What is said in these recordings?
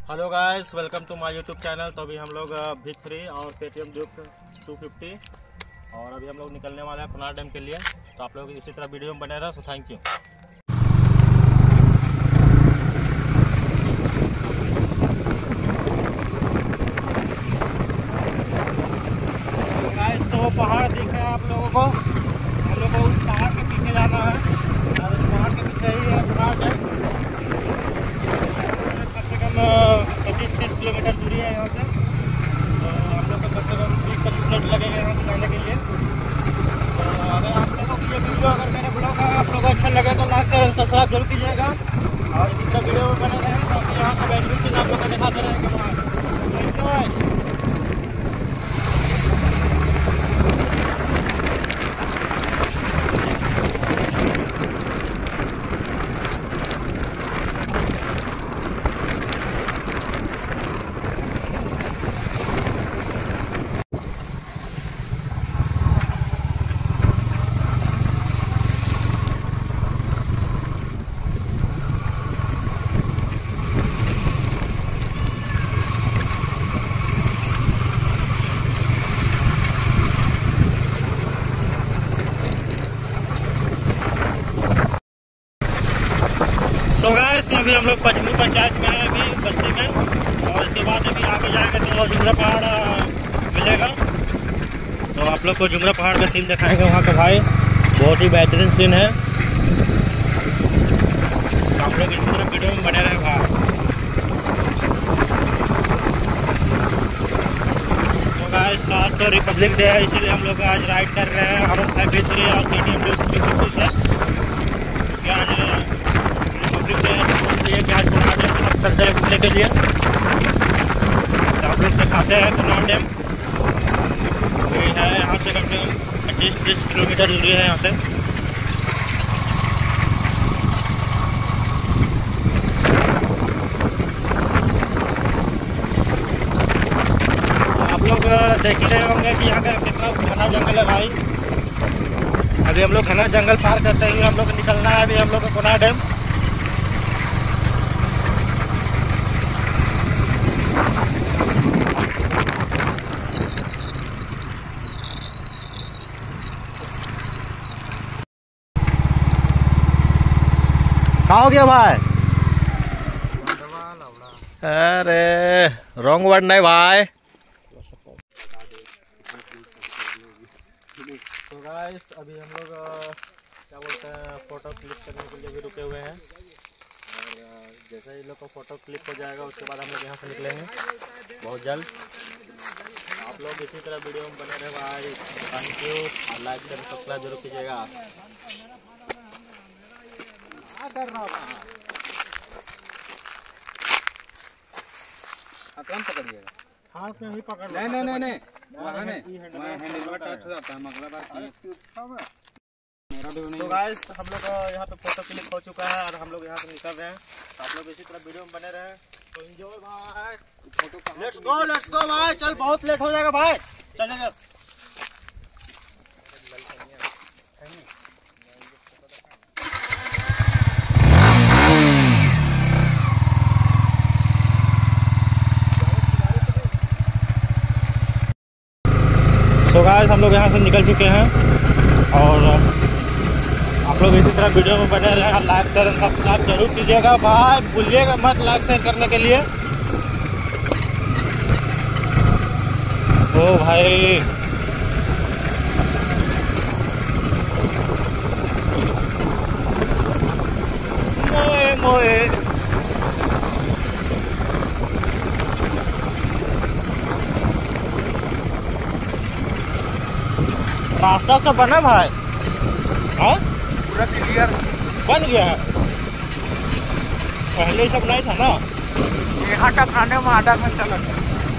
Hello guys, welcome to my YouTube channel. तो अभी हम लोग बिग 3 और पेटीएम ड्यूक 250 और अभी हम लोग निकलने वाले हैं कोनार डैम के लिए। तो आप लोग इसी तरह वीडियो में बने रहो। सो थैंक यू। गाइस तो पहाड़ दिख रहा है आप लोगों को। हम लोग को उस पहाड़ के पीछे जाना है और उस पहाड़ के पीछे ही है कोनार डैम। कम से कम 25-30 किलोमीटर दूरी है यहाँ से। तो हम लोग को कम से कम 20-25 मिनट लगेंगे यहाँ से जाने के लिए। तो अगर आप लोगों को ये वीडियो, अगर मेरे ब्लॉग आप लोगों को अच्छा लगे तो लाइक शेयर सब्सक्राइब जरूर कीजिएगा और इसी तरह वीडियो में बने रहें। तो आप यहाँ का बेनिफिट चीज़ आप लोग को दिखाते रहेंगे वहाँ। सो गाइस, तो अभी हम लोग पश्चिमी पंचायत में हैं, अभी बस्ती में। और इसके बाद अभी आगे जाएंगे तो जुमरा पहाड़ मिलेगा। तो आप लोग को जुमरा पहाड़ का सीन दिखाएंगे वहाँ का। भाई बहुत ही बेहतरीन सीन है। तो आप लोग इसी तरह वीडियो में बने रहे भाई। तो गाइस आज तो रिपब्लिक डे है, इसीलिए हम लोग आज राइड कर रहे हैं हम बिग 3 और केटीएम ड्यूक 250 से। आज कोनार डैम की तरफ चलते हैं घूमने के लिए। तो आप लोग दिखाते हैं कोनार डैम है। यहाँ से कम से कम 25-30 किलोमीटर दूरी है यहाँ से। तो आप लोग देख ही रहे होंगे कि यहाँ का कितना घना जंगल है भाई। अभी हम लोग घना जंगल पार करते हुए हम लोग को निकलना है अभी हम लोग का कोनार डैम। क्या हो गया भाई? अरे रॉन्ग वर्ड नहीं भाई। तो गाइस अभी हम लोग क्या बोलते हैं, फोटो क्लिक करने के लिए भी रुके हुए हैं। और जैसे ही लोग को फोटो क्लिक हो जाएगा उसके बाद हम लोग यहाँ से निकलेंगे बहुत जल्द। आप लोग इसी तरह वीडियो में बने रहे भाई। Thank you. Like share subscribe जरूर कीजिएगा। पकड़िएगा हाथ में ही पकड़। नहीं तो गाइस हम लोग यहाँ पे फोटो क्लिक हो चुका है और हम लोग यहाँ से निकल रहे हैं। तो आप लोग इसी तरह वीडियो में बने रहे। तो एंजॉय भाई। लेट्स गो भाई। चल बहुत लेट हो जाएगा भाई। चल। तो गाइस हम लोग यहाँ से निकल चुके हैं और आप लोग इसी तरह वीडियो में बने रहे। लाइक शेयर सब्सक्राइब जरूर कीजिएगा भाई। भूलिएगा मत लाइक शेयर करने के लिए। ओ भाई मोए मोए। रास्ता तो बना भाई। हाँ पूरा क्लियर बन गया है। पहले सब नहीं था ना। यहाँ तक आने में आधा घंटा लगता है।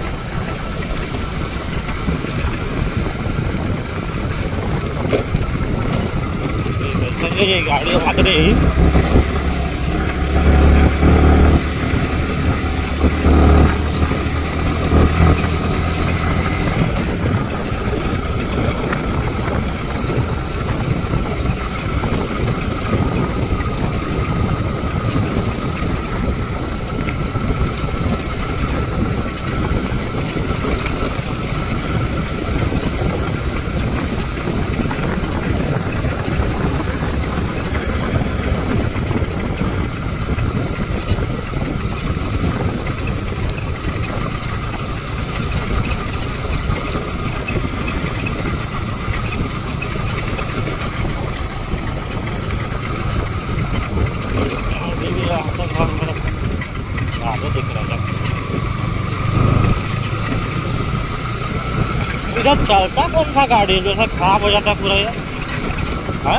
ये गाड़ी भाग रही। तो दिख रहा था। इधर चलता कौन सा गाड़ी जो है खराब हो जाता है पूरा यार? हाँ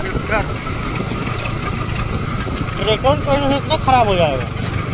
रिटर्न करने से इतना खराब हो जाएगा?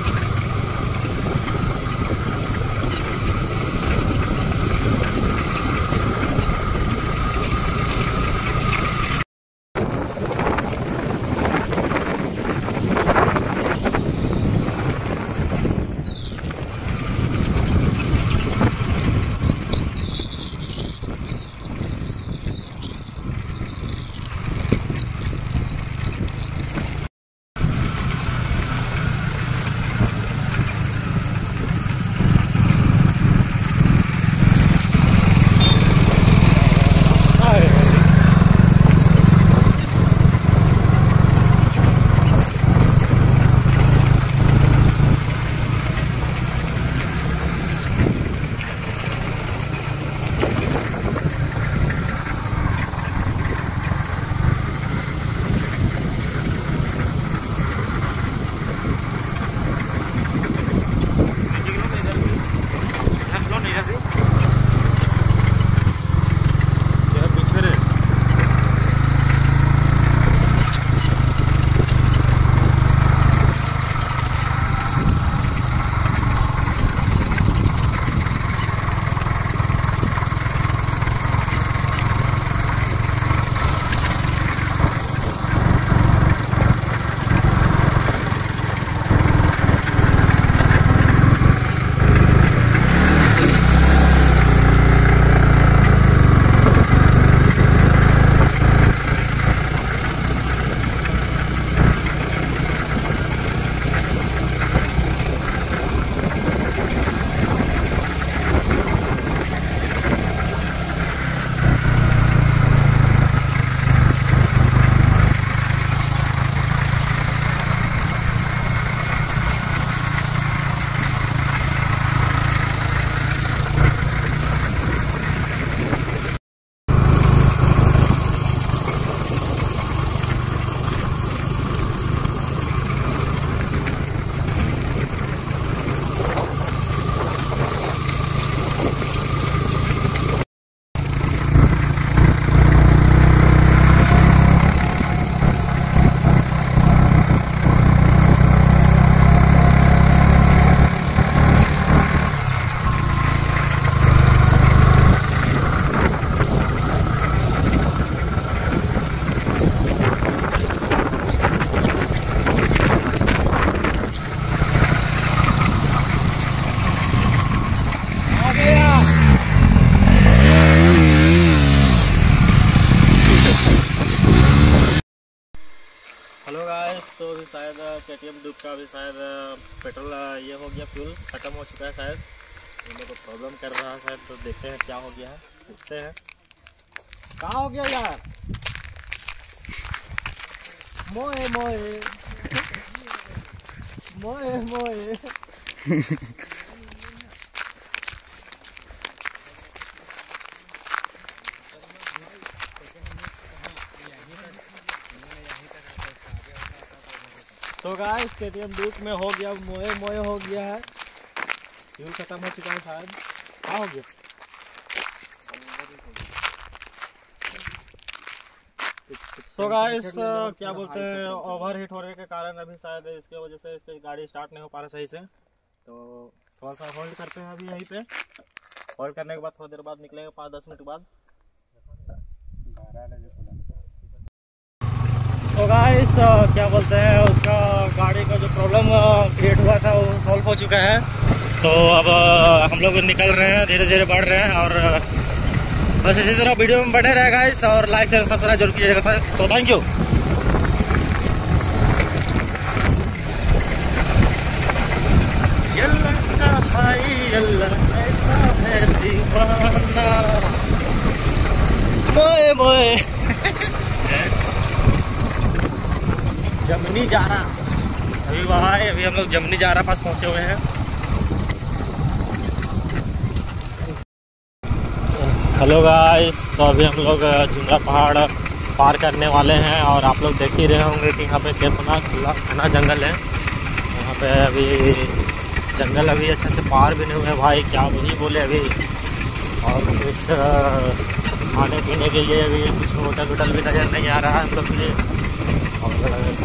हेलो गाइस, तो अभी शायद KTM डुक का भी शायद पेट्रोल ये हो गया, फ्यूल ख़त्म हो चुका है शायद। इनमें तो प्रॉब्लम कर रहा है शायद, तो देखते हैं क्या हो गया है, पूछते हैं कहाँ हो गया यार। मोए मोए मोए मोए तो गाइस KTM डुक में हो गया, मोए मोए हो गया है, फ्यूल खत्म हो चुका है शायद। क्या हो गया? सो गाइस क्या बोलते हैं, ओवर हीट होने के कारण अभी शायद इसके वजह से इसकी गाड़ी स्टार्ट नहीं हो पा रहा सही से। तो थोड़ा सा होल्ड करते हैं अभी यहीं पे। होल्ड करने के बाद थोड़ी देर बाद निकलेंगे, 5-10 मिनट बाद। सो गाइस क्या बोलते हैं, उसका गाड़ी का जो प्रॉब्लम क्रिएट हुआ था वो सॉल्व हो चुका है। तो अब हम लोग निकल रहे हैं, धीरे धीरे बढ़ रहे हैं, और बस इसी तरह वीडियो में बने रहे गाइस, और लाइक शेयर सब्सक्राइब जरूर कीजिएगा। So thank you. मोए मोए जमनी जारा, अभी वहाँ है, अभी हम लोग जमनी जारा पास पहुँचे हुए हैं। हेलो गाइस, तो अभी हम लोग जुमरा पहाड़ पार करने वाले हैं, और आप लोग देख ही रहे होंगे कि यहाँ पे कितना खुला घना जंगल है। यहाँ पे अभी जंगल अभी अच्छे से पार भी नहीं हुए भाई, क्या वही बोले अभी। और कुछ खाने पीने के लिए अभी कुछ होटल वोटल भी नज़र नहीं आ रहा है हम लोग के लिए। और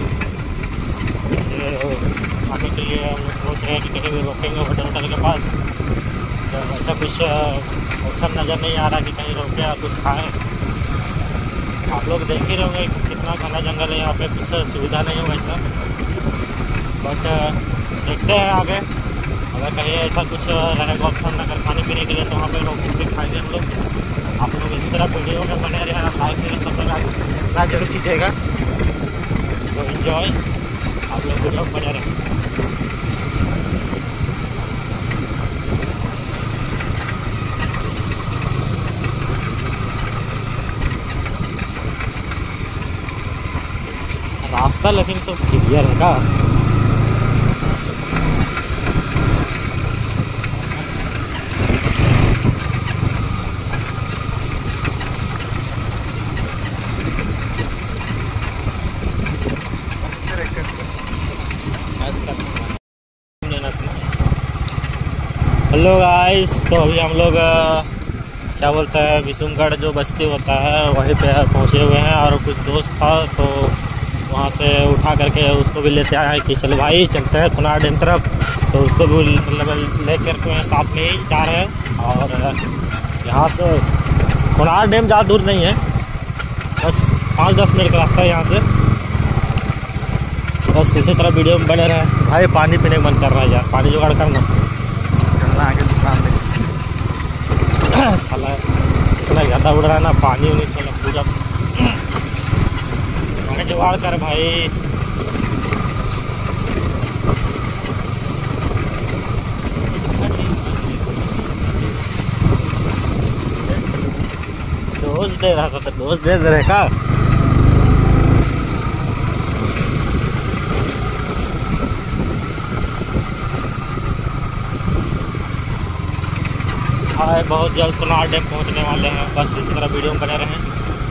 खाने के लिए हम लोग सोच रहे हैं कि कहीं भी रोकेंगे होटल वोटल के पास, तो ऐसा कुछ ऑप्शन नज़र नहीं आ रहा कि कहीं रोके और कुछ खाएँ। आप लोग देख ही रहोगे कितना घना जंगल है यहाँ पे, कुछ सुविधा नहीं है वैसा। बट देखते हैं आगे, अगर कहीं ऐसा कुछ रहेगा ऑप्शन अगर खाने पीने के लिए तो वहाँ पे रोक के खाएंगे हम लोग। आप लोग इस तरह वीडियो में बने रहे, आप लाइक से सब लोग जरूर कीजिएगा। तो इन्जॉय, आप लोग वीडियो में बने रहें। रास्ता लेकिन तो क्लियर है का। हेलो गाइस, तो अभी हम लोग क्या बोलते हैं विशुनगढ़ जो बस्ती होता है वहीं पे पहुँचे हुए हैं। और कुछ दोस्त था तो वहाँ से उठा करके उसको भी लेते आए कि चलो भाई चलते हैं कुनार डैम तरफ। तो उसको भी मतलब ले करके साथ में ही जा रहे हैं। और यहाँ से कुनार डैम ज़्यादा दूर नहीं है, बस 5-10 मिनट का रास्ता है यहाँ से। बस इसी तरह वीडियो में बने रहे भाई। पानी पीने का मन कर रहा है यार, पानी जुगाड़ करना। आगे दुकान में साला इतना ज़्यादा उड़ रहा है ना पानी उनी से पूरा। पानी जुगाड़ कर भाई। डोज दे रहा था तो डोज दे रहे का। हाँ, बहुत जल्द कुनार डैम पहुँचने वाले हैं। बस इसी तरह वीडियो में बने रहें।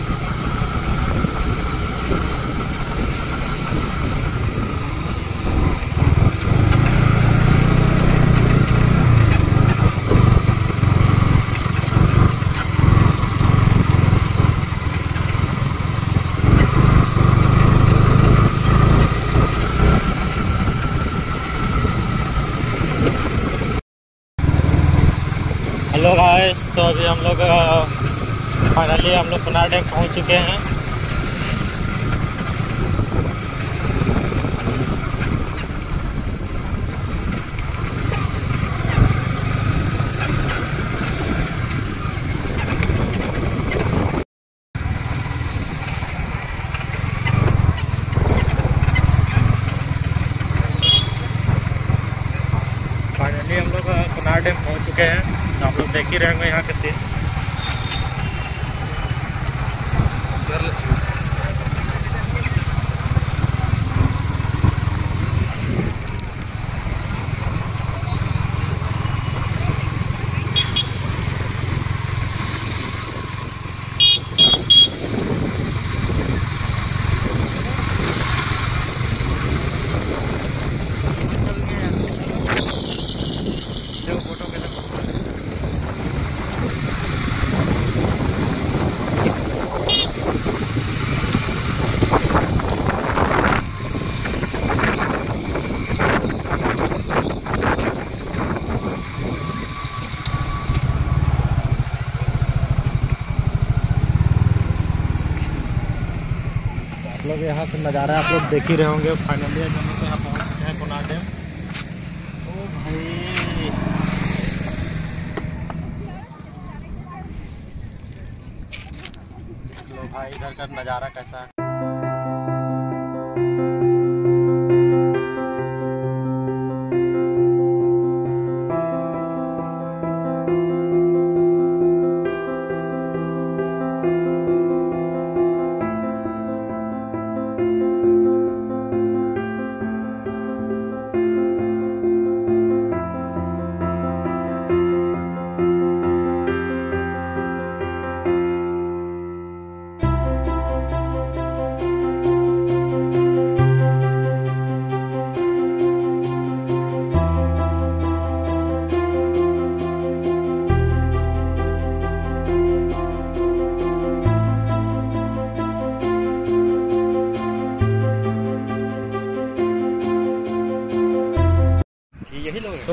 हेलो गाइस, तो अभी हम लोग फाइनली हम लोग कुनार डैम पहुँच चुके हैं। फाइनली हम लोग कुनार डैम पहुँच चुके हैं। तो आप लोग देख ही रहेंगे यहाँ के सीन। आप लोग यहाँ से नज़ारा आप लोग देख ही रहे होंगे। फाइनली हम लोग यहाँ पहुँच चुके हैं कुनार डैम। ओ भाई, लो भाई इधर का नज़ारा कैसा है।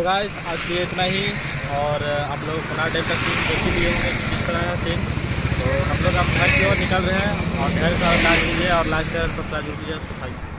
गाइस आज के लिए इतना ही। और आप लोग पुनः डैम का सीन देख ही लिए होंगे किस तरह है सीन। तो हम लोग अब घर की ओर निकल रहे हैं और ढेर सारा लाइक कीजिए और लाइक शेयर सब्सक्राइब कीजिए। सफाई